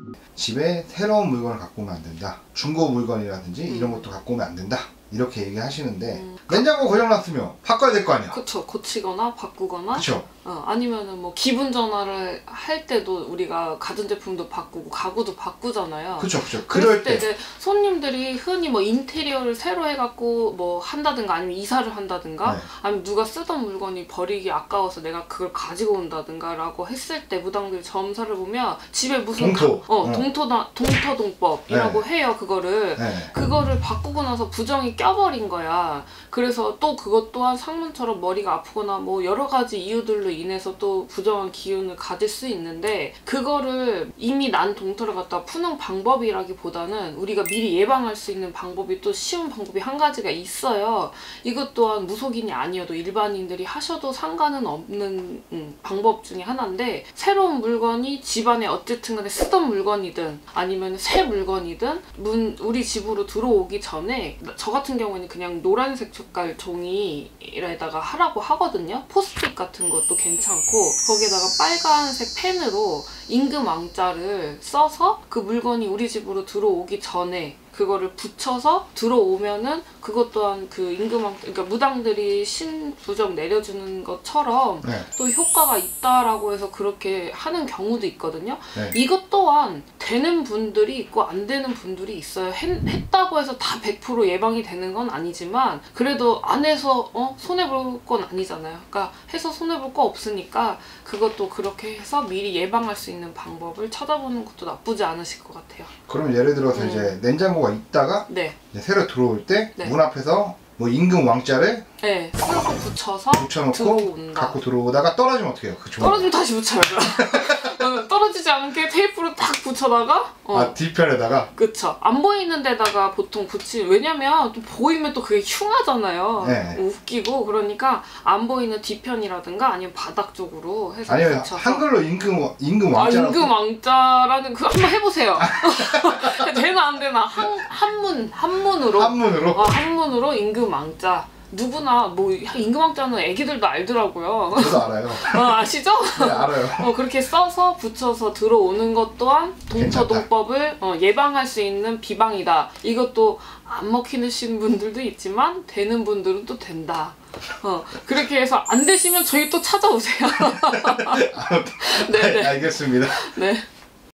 집에 새로운 물건을 갖고 오면 안 된다. 중고 물건이라든지 이런 것도 갖고 오면 안 된다. 이렇게 얘기하시는데 냉장고 고장났으면 바꿔야 될 거 아니야. 그쵸. 고치거나 바꾸거나. 그쵸. 아니면은 뭐 기분 전환을 할 때도 우리가 가전제품도 바꾸고 가구도 바꾸잖아요. 그쵸. 그럴 때 이제 손님들이 흔히 뭐 인테리어를 새로 해갖고 뭐 한다든가 아니면 이사를 한다든가 네. 아니면 누가 쓰던 물건이 버리기 아까워서 내가 그걸 가지고 온다든가 라고 했을 때 무당들이 점사를 보면 집에 무슨 동터동법이라고 네. 해요. 그거를 네. 그거를 바꾸고 나서 부정이 껴버린 거야. 그래서 또 그것 또한 상문처럼 머리가 아프거나 뭐 여러 가지 이유들로 인해서 또 부정한 기운을 가질 수 있는데 그거를 이미 난 동터를 갖다 푸는 방법이라기보다는 우리가 미리 예방할 수 있는 방법이 또 쉬운 방법이 한 가지가 있어요. 이것 또한 무속인이 아니어도 일반인들이 하셔도 상관은 없는 방법 중에 하나인데 새로운 물건이 집안에 어쨌든 간에 쓰던 물건이든 아니면 새 물건이든 우리 집으로 들어오기 전에 저 같은 경우에는 그냥 노란색 색깔 종이에다가 하라고 하거든요. 포스트잇 같은 것도 괜찮고 거기에다가 빨간색 펜으로 임금왕자를 써서 그 물건이 우리 집으로 들어오기 전에 그거를 붙여서 들어오면은 그것 또한 그 임금왕 그러니까 무당들이 신부적 내려주는 것처럼 네. 또 효과가 있다라고 해서 그렇게 하는 경우도 있거든요. 네. 이것 또한 되는 분들이 있고 안 되는 분들이 있어요. 했다고 해서 다 100% 예방이 되는 건 아니지만 그래도 안 해서 손해볼 건 아니잖아요. 그러니까 해서 손해볼 거 없으니까 그것도 그렇게 해서 미리 예방할 수 있는 방법을 찾아보는 것도 나쁘지 않으실 것 같아요. 그럼 예를 들어서 이제 냉장고가 있다가 네. 이제 새로 들어올 때 문 네. 앞에서 뭐 임금 왕자를 네, 쓸고 붙여서 붙여놓고 들어온다. 갖고 들어오다가 떨어지면 어떻게 해요? 그 종이. 떨어지면 다시 붙여야죠. 떨어지지 않게 테이프로 딱 붙여다가 아 뒤편에다가? 그쵸. 안 보이는 데다가 보통 왜냐면 또 보이면 또 그게 흉하잖아요. 네. 웃기고 그러니까 안 보이는 뒤편이라든가 아니면 바닥 쪽으로 해서 아니면 붙여서 한글로 임금 왕자. 임금 왕자라는 그거 한번 해보세요. 되나 안 되나 한문으로 한문으로 임금 왕자. 누구나 뭐 임금왕자는 애기들도 알더라고요. 저도 알아요. 아시죠? 네, 알아요. 그렇게 써서 붙여서 들어오는 것 또한 동터동법을 예방할 수 있는 비방이다. 이것도 안 먹히는 분들도 있지만 되는 분들은 또 된다. 그렇게 해서 안 되시면 저희 또 찾아오세요. 네, 알겠습니다. 네.